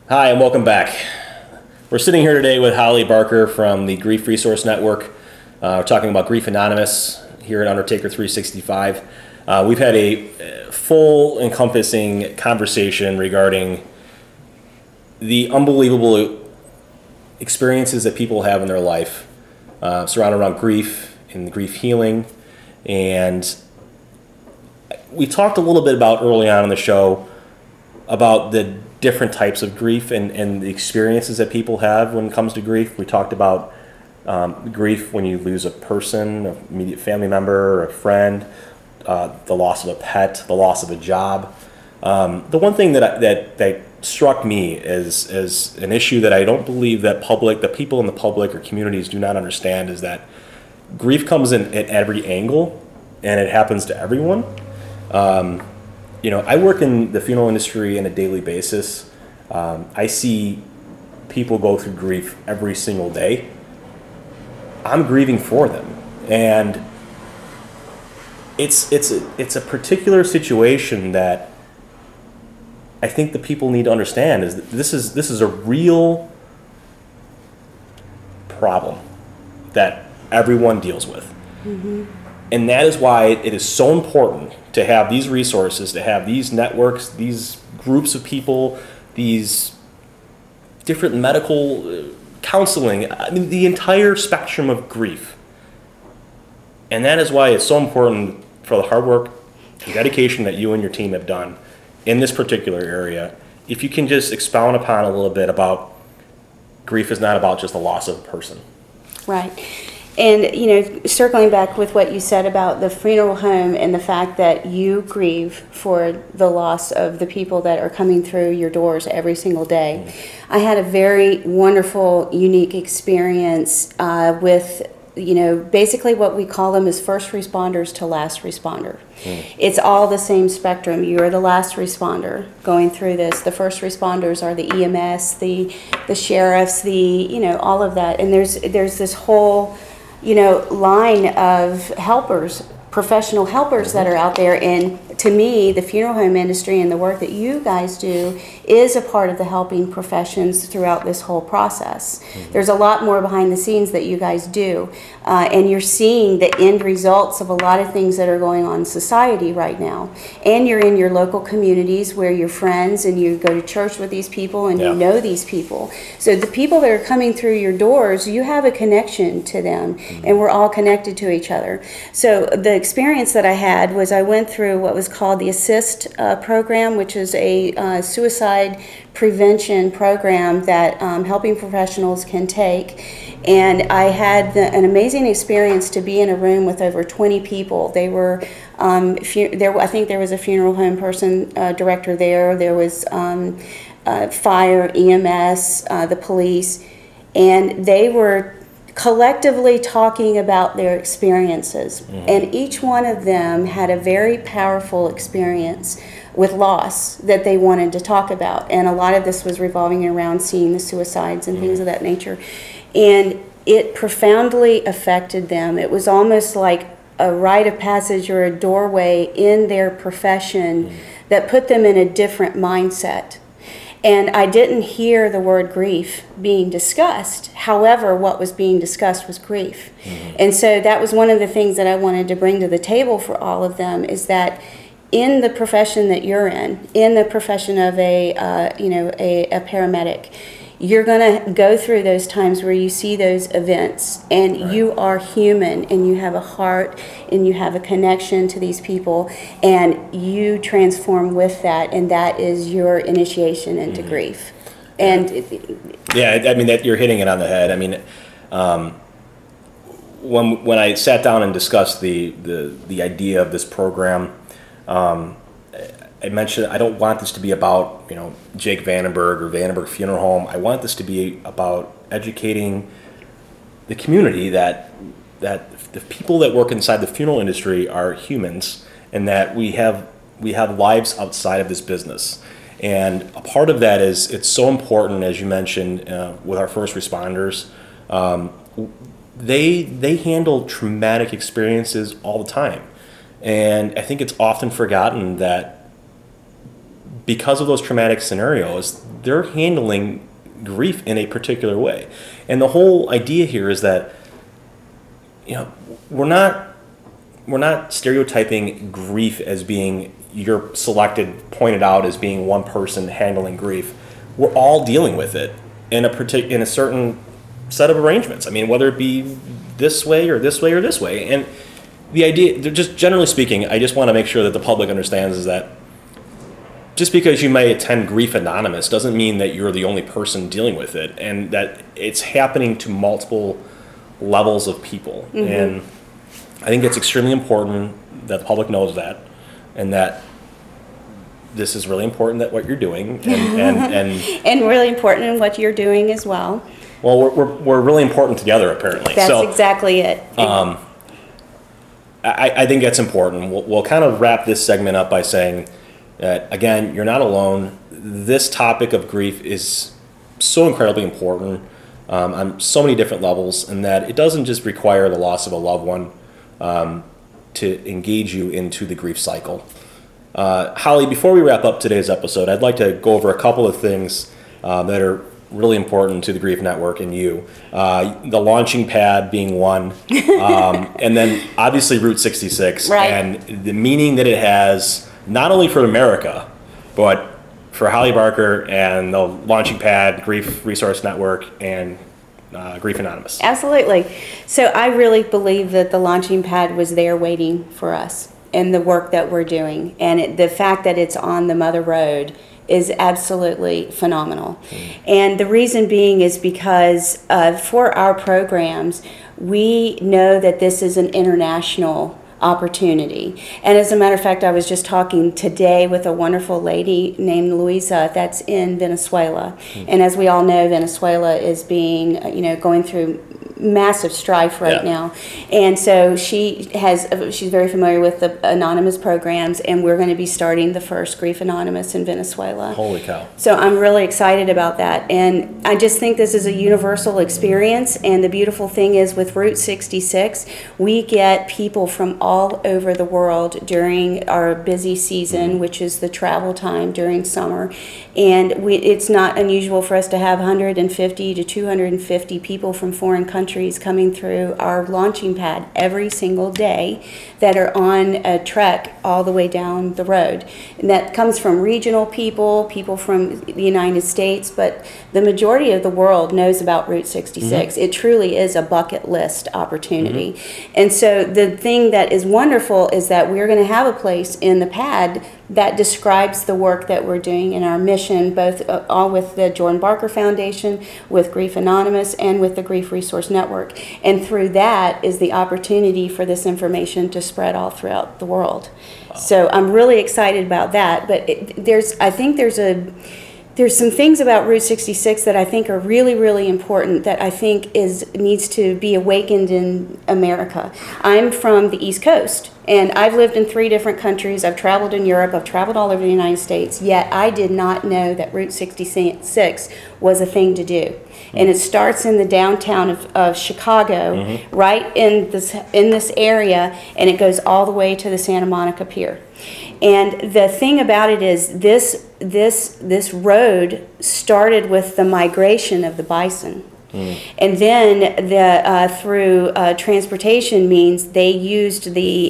Hi, and welcome back. We're sitting here today with Holly Barker from the Grief Resource Network. We're talking about Grief Anonymous here at Undertaker 365. We've had a full, encompassing conversation regarding the unbelievable experiences that people have in their life surrounded around grief and grief healing. And we talked a little bit about early on in the show about the different types of grief and the experiences that people have when it comes to grief. We talked about grief when you lose a person, an immediate family member, a friend, the loss of a pet, the loss of a job. The one thing that struck me as an issue that I don't believe that the people in the public or communities do not understand is that grief comes in at every angle and it happens to everyone. I work in the funeral industry on a daily basis. I see people go through grief every single day. I'm grieving for them, and it's a particular situation that I think the people need to understand is that this is a real problem that everyone deals with. Mm-hmm. And that is why it is so important to have these resources, to have these networks, these groups of people, these different medical counseling, I mean, the entire spectrum of grief. And that is why it's so important for the hard work and dedication that you and your team have done in this particular area. If you can just expound upon a little bit about grief is not about just the loss of a person. Right. And, circling back with what you said about the funeral home and the fact that you grieve for the loss of the people that are coming through your doors every single day. Mm-hmm. I had a very wonderful, unique experience with, basically what we call them is first responders to last responder. It's all the same spectrum. You're the last responder going through this. The first responders are the EMS, the sheriffs, all of that. And there's this whole line of helpers, professional helpers that are out there. And to me, the funeral home industry and the work that you guys do is a part of the helping professions throughout this whole process. Mm-hmm. There's a lot more behind the scenes that you guys do. And you're seeing the end results of a lot of things that are going on in society right now. And you're in your local communities where you're friends and you go to church with these people and you know these people. So the people that are coming through your doors, you have a connection to them, and we're all connected to each other. So the experience that I had was I went through what was called the ASSIST program, which is a suicide prevention program that helping professionals can take. And I had an amazing experience to be in a room with over 20 people. They were, I think there was a funeral home person, director there. There was fire, EMS, the police, and they were collectively talking about their experiences. Mm-hmm. And each one of them had a very powerful experience with loss that they wanted to talk about. And a lot of this was revolving around seeing the suicides and things of that nature. And it profoundly affected them. It was almost like a rite of passage or a doorway in their profession that put them in a different mindset. And I didn't hear the word grief being discussed. However, what was being discussed was grief. Mm-hmm. And so that was one of the things that I wanted to bring to the table for all of them, is that in the profession that you're in the profession of a paramedic, you're going to go through those times where you see those events, and right. You are human, and you have a heart, and you have a connection to these people, and you transform with that, and that is your initiation into grief. And I mean, that you're hitting it on the head. I mean, when I sat down and discussed the idea of this program, I mentioned I don't want this to be about Jake Vandenberg or Vandenberg Funeral Home. I want this to be about educating the community that the people that work inside the funeral industry are humans, and that we have lives outside of this business. And a part of that is it's so important, as you mentioned, with our first responders. They handle traumatic experiences all the time. And I think it's often forgotten that because of those traumatic scenarios, they're handling grief in a particular way. And the whole idea here is that, we're not stereotyping grief as being you're selected, pointed out as being one person handling grief. We're all dealing with it in a certain set of arrangements. I mean, whether it be this way or this way or this way. And the idea, just generally speaking, I just want to make sure that the public understands is that just because you may attend Grief Anonymous doesn't mean that you're the only person dealing with it, and that it's happening to multiple levels of people. Mm-hmm. And I think it's extremely important that the public knows that, and that this is really important that what you're doing, and really important in what you're doing as well. Well, we're really important together, apparently. That's exactly it. I think that's important. We'll kind of wrap this segment up by saying that, again, you're not alone. This topic of grief is so incredibly important on so many different levels, and that it doesn't just require the loss of a loved one to engage you into the grief cycle. Holly, before we wrap up today's episode, I'd like to go over a couple of things that are really important to the Grief Network and you. The launching pad being one, and then obviously Route 66, right, and the meaning that it has not only for America, but for Holly Barker and the launching pad, Grief Resource Network, and Grief Anonymous. Absolutely. So I really believe that the launching pad was there waiting for us and the work that we're doing. And the fact that it's on the Mother Road is absolutely phenomenal. And the reason being is because for our programs, we know that this is an international opportunity. And as a matter of fact, I was just talking today with a wonderful lady named Luisa that's in Venezuela. And as we all know, Venezuela is being, going through massive strife right now. And so she's very familiar with the Anonymous programs, and we're going to be starting the first Grief Anonymous in Venezuela. Holy cow. So I'm really excited about that. And I just think this is a universal experience. And the beautiful thing is with Route 66, we get people from all over the world during our busy season, which is the travel time during summer. And it's not unusual for us to have 150 to 250 people from foreign countries coming through our launching pad every single day that are on a trek all the way down the road. And that comes from regional people from the United States, but the majority of the world knows about Route 66. Mm-hmm. It truly is a bucket list opportunity. Mm-hmm. And so the thing that is wonderful is that we're going to have a place in the pad that describes the work that we're doing in our mission, both all with the Jordan Barker Foundation, with Grief Anonymous, and with the Grief Resource Network. And through that is the opportunity for this information to spread all throughout the world. Wow. So I'm really excited about that. But I think there's some things about Route 66 that I think are really, really important that I think needs to be awakened in America. I'm from the East Coast, and I've lived in 3 different countries. I've traveled in Europe. I've traveled all over the United States, yet I did not know that Route 66 was a thing to do. Mm-hmm. And it starts in the downtown of Chicago, mm-hmm, right in this area, and it goes all the way to the Santa Monica Pier. And the thing about it is this road started with the migration of the bison. Mm. And then through transportation means they used the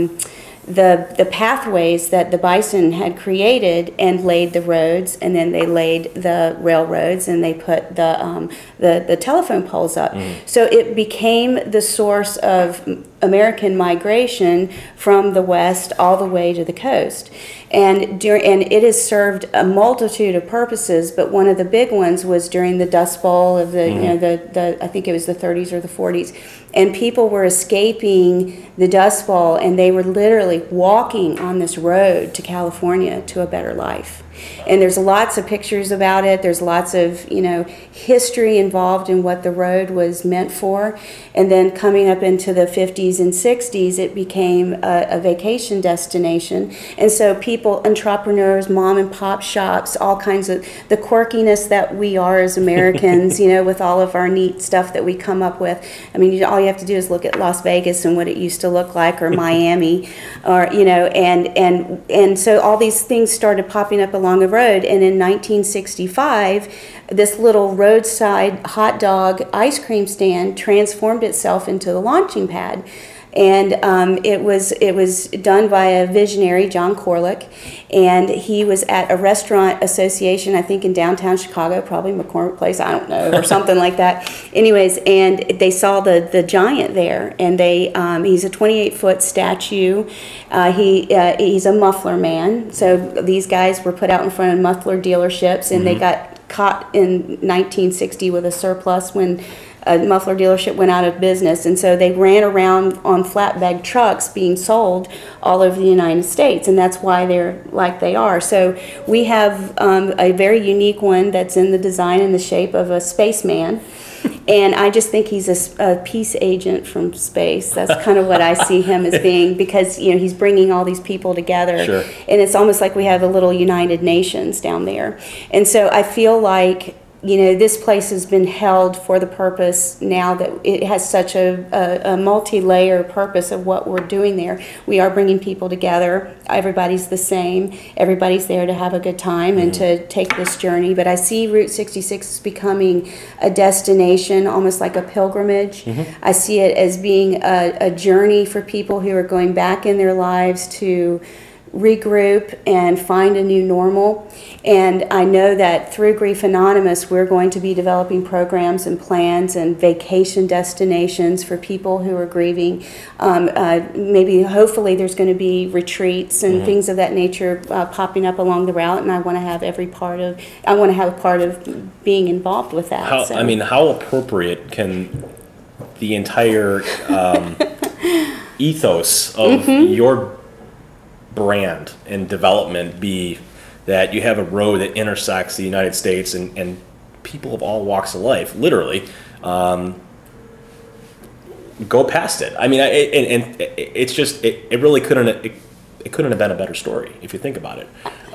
pathways that the bison had created and laid the roads, and then they laid the railroads, and they put the telephone poles up. Mm. So it became the source of American migration from the west all the way to the coast. And it has served a multitude of purposes, but one of the big ones was during the Dust Bowl of the I think it was the 30s or the 40s, and people were escaping the Dust Bowl, and they were literally walking on this road to California to a better life. And there's lots of pictures about it. There's lots of, history involved in what the road was meant for. And then coming up into the 50s and 60s, it became a vacation destination. And so people, entrepreneurs, mom and pop shops, all kinds of the quirkiness that we are as Americans, with all of our neat stuff that we come up with. I mean, all you you have to do is look at Las Vegas and what it used to look like, or Miami, or, you know, and so all these things started popping up along the road. And in 1965, this little roadside hot dog ice cream stand transformed itself into the launching pad. And it was done by a visionary, John Corlick, and he was at a restaurant association, I think in downtown Chicago, probably McCormick Place, I don't know, or something like that. Anyways, and they saw the giant there, and he's a 28-foot statue. He's a muffler man, so these guys were put out in front of muffler dealerships, and they got caught in 1960 with a surplus when a muffler dealership went out of business, and so they ran around on flatbed trucks being sold all over the United States, and that's why they're like they are. So we have a very unique one that's in the design and the shape of a spaceman, and I just think he's a peace agent from space. That's kind of what I see him as being, because, you know, he's bringing all these people together, Sure. And it's almost like we have a little United Nations down there. And so I feel like, you know, this place has been held for the purpose now that it has such a multi-layer purpose of what we're doing there. We are bringing people together. Everybody's the same. Everybody's there to have a good time and to take this journey. But I see Route 66 is becoming a destination, almost like a pilgrimage. I see it as being a journey for people who are going back in their lives to regroup and find a new normal. And I know that through Grief Anonymous, we're going to be developing programs and plans and vacation destinations for people who are grieving. Maybe, hopefully, there's going to be retreats and things of that nature popping up along the route. And I want to have a part of being involved with that. I mean, how appropriate can the entire ethos of your brand and development be that you have a road that intersects the United States and people of all walks of life, literally, go past it. I mean, it's just, it really couldn't have been a better story if you think about it.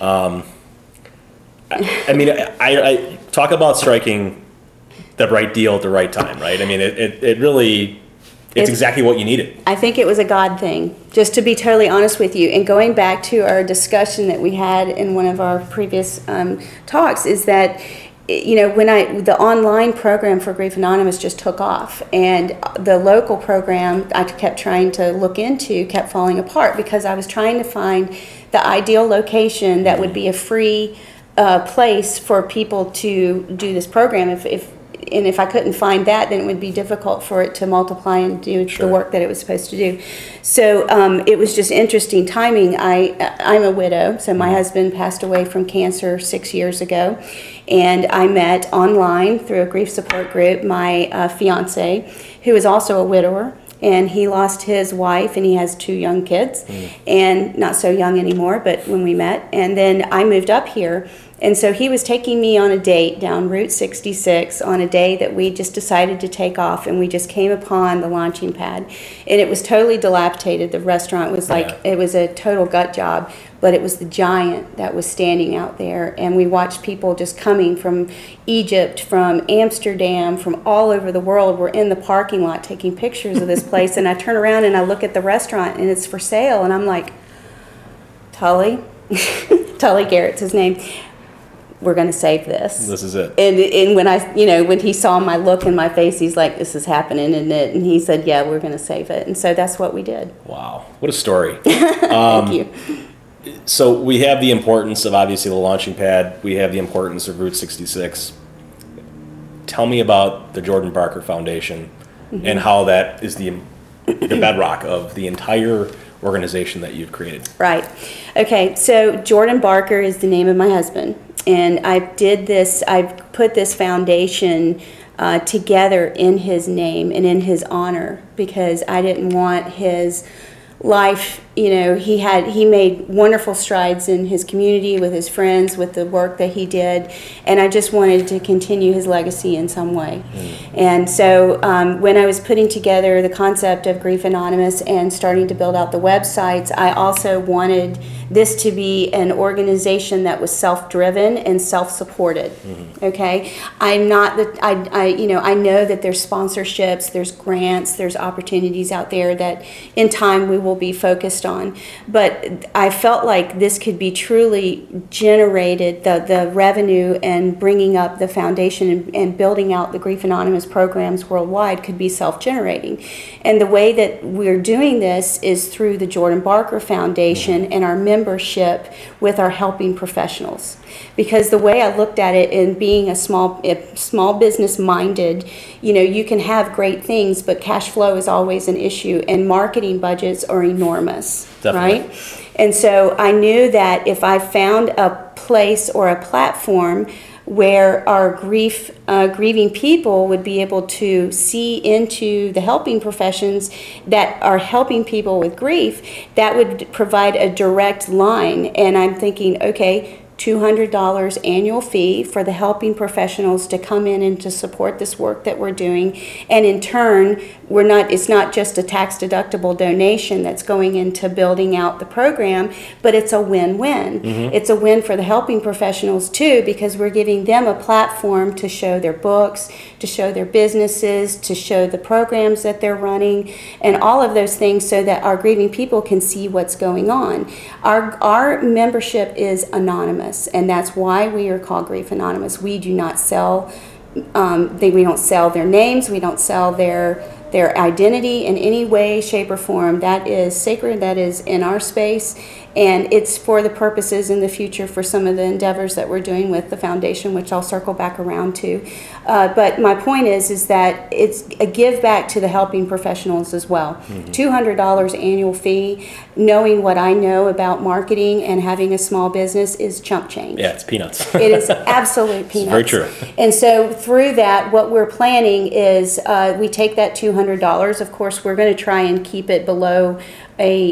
I mean, I talk about striking the right deal at the right time, right? I mean, it really, it's exactly what you needed. I think it was a God thing, just to be totally honest with you. And going back to our discussion that we had in one of our previous talks, is that, you know, when the online program for Grief Anonymous just took off, and the local program I kept trying to look into kept falling apart, because I was trying to find the ideal location that would be a free place for people to do this program. If I couldn't find that, then it would be difficult for it to multiply and do the work that it was supposed to do. So it was just interesting timing. I'm a widow, so my husband passed away from cancer 6 years ago, and I met online through a grief support group my fiance, who is also a widower. And he lost his wife, and he has 2 young kids, and not so young anymore, but when we met. And then I moved up here, and so he was taking me on a date down Route 66 on a day that we just decided to take off, and we just came upon the launching pad. And it was totally dilapidated. The restaurant was like, it was a total gut job, but it was the giant that was standing out there. And we watched people just coming from Egypt, from Amsterdam, from all over the world. We're in the parking lot taking pictures of this place, and I turn around and I look at the restaurant, and it's for sale, and I'm like, Tully, Tully Garrett's his name, we're going to save this. This is it. And when he saw my look in my face, he's like, this is happening, isn't it? And he said, yeah, we're going to save it. And so that's what we did. Wow. What a story. Thank you. So we have the importance of, obviously, the launching pad. We have the importance of Route 66. Tell me about the Jordan Barker Foundation and how that is the bedrock of the entire organization that you've created. Right. Okay, so Jordan Barker is the name of my husband. And I put this foundation together in his name and in his honor, because I didn't want his life, you know, he made wonderful strides in his community with his friends, with the work that he did, and I just wanted to continue his legacy in some way. And so when I was putting together the concept of Grief Anonymous and starting to build out the websites, I also wanted this to be an organization that was self-driven and self-supported. Okay, I'm not that I know that there's sponsorships, there's grants, there's opportunities out there that in time we will be focused on, but I felt like this could be truly generated, the revenue and bringing up the foundation and building out the Grief Anonymous programs worldwide could be self-generating. And the way that we're doing this is through the Jordan Barker Foundation and our membership with our helping professionals. Because the way I looked at it, in being a small business minded, you know, you can have great things, but cash flow is always an issue, and marketing budgets are enormous. Definitely. Right? And so I knew that if I found a place or a platform where our grieving people would be able to see into the helping professions that are helping people with grief, that would provide a direct line. And I'm thinking, okay, $200 annual fee for the helping professionals to come in and to support this work that we're doing. And in turn, it's not just a tax deductible donation that's going into building out the program, but it's a win-win. It's a win for the helping professionals too, because we're giving them a platform to show their books, to show their businesses, to show the programs that they're running, and all of those things, so that our grieving people can see what's going on. Our membership is anonymous, and that's why we are called Grief Anonymous. We do not sell, we don't sell their names, we don't sell their identity in any way, shape, or form. That is sacred, that is in our space, and it's for the purposes in the future for some of the endeavors that we're doing with the foundation, which I'll circle back around to. But my point is that it's a give back to the helping professionals as well. $200 annual fee, knowing what I know about marketing and having a small business is chump change. Yeah, it's peanuts. It is absolute peanuts. Very true. And so through that, what we're planning is we take that $200. Of course, we're going to try and keep it below a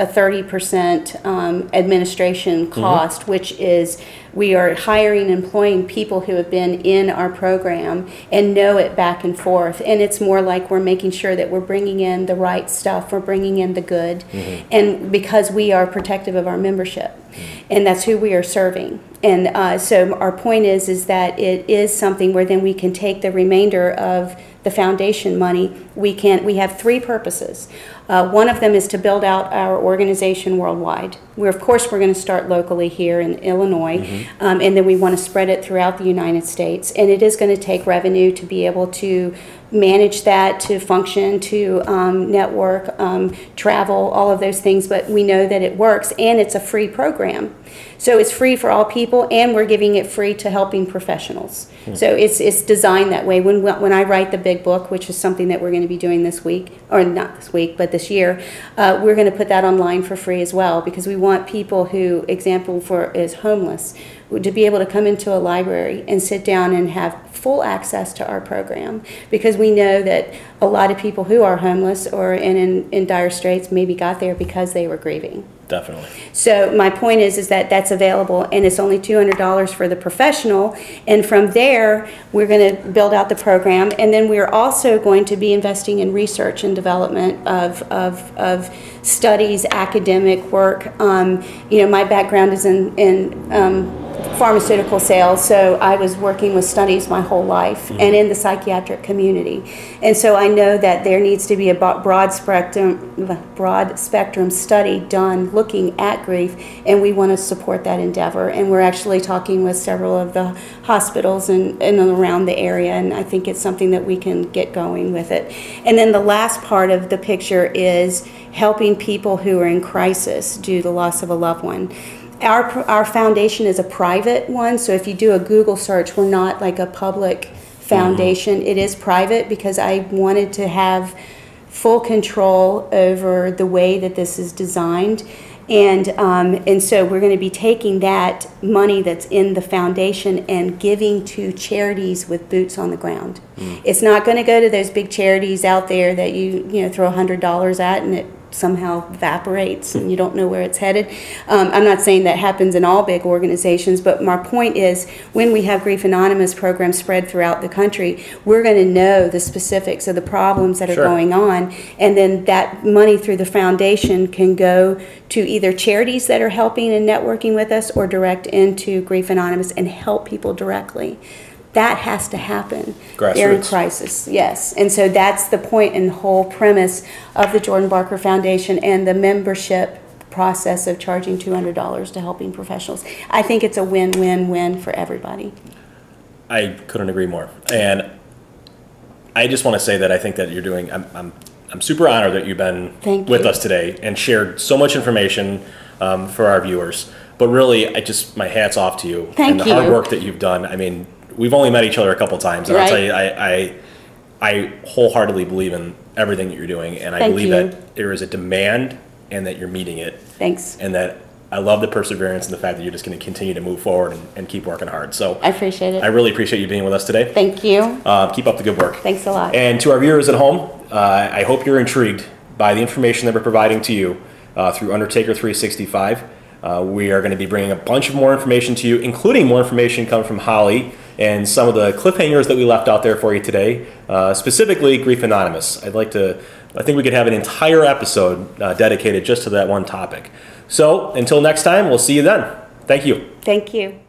30% administration cost, which is we are hiring and employing people who have been in our program and know it back and forth. And it's more like we're making sure that we're bringing in the right stuff, we're bringing in the good, and because we are protective of our membership, and that's who we are serving. And so our point is that it is something where then we can take the remainder of the foundation money. We have three purposes. One of them is to build out our organization worldwide. Of course, we're going to start locally here in Illinois, and then we want to spread it throughout the United States. And it is going to take revenue to be able to manage that, to function, to network, travel, all of those things. But we know that it works, and it's a free program. So it's free for all people, and we're giving it free to helping professionals. So it's designed that way. When I write the big book, which is something that we're going to be doing this week, or not this week, but this year, we're going to put that online for free as well, because we want people who, example for is homeless, to be able to come into a library and sit down and have full access to our program, because we know that a lot of people who are homeless or in dire straits maybe got there because they were grieving. Definitely. So my point is that that's available, and it's only $200 for the professional, and from there we're going to build out the program, and then we're also going to be investing in research and development of studies, academic work. My background is in pharmaceutical sales, so I was working with studies my whole life and in the psychiatric community, and so I know that there needs to be a broad spectrum study done looking at grief, and we want to support that endeavor. And we're actually talking with several of the hospitals and around the area, and I think it's something that we can get going with it. And then the last part of the picture is helping people who are in crisis due to the loss of a loved one. Our foundation is a private one, so if you do a Google search, we're not like a public foundation. It is private because I wanted to have full control over the way that this is designed. And so we're going to be taking that money that's in the foundation and giving to charities with boots on the ground. It's not going to go to those big charities out there that you throw $100 at and it somehow evaporates and you don't know where it's headed. I'm not saying that happens in all big organizations, but my point is when we have Grief Anonymous programs spread throughout the country, we're going to know the specifics of the problems that are Sure. going on, and then that money through the foundation can go to either charities that are helping and networking with us or direct into Grief Anonymous and help people directly. That has to happen. They're in Grassroots. crisis, yes. And so that's the point and whole premise of the Jordan Barker Foundation and the membership process of charging $200 to helping professionals. I think it's a win-win-win for everybody. I couldn't agree more. And I just want to say that I think that you're doing, I'm super honored that you've been Thank with you. us today and shared so much information for our viewers. But really, my hat's off to you. Thank and the hard you. work that you've done. I mean, we've only met each other a couple times, and I'll Right. tell you, I wholeheartedly believe in everything that you're doing, and I Thank believe you. that there is a demand and that you're meeting it, Thanks. and that I love the perseverance and the fact that you're just going to continue to move forward and keep working hard. So I appreciate I it. really appreciate you being with us today. Thank you. Keep up the good work. Thanks a lot. And to our viewers at home, I hope you're intrigued by the information that we're providing to you through Undertaker 365. We are going to be bringing a bunch of more information to you, including more information coming from Holly and some of the cliffhangers that we left out there for you today, specifically Grief Anonymous. I think we could have an entire episode dedicated just to that one topic. So until next time, we'll see you then. Thank you. Thank you.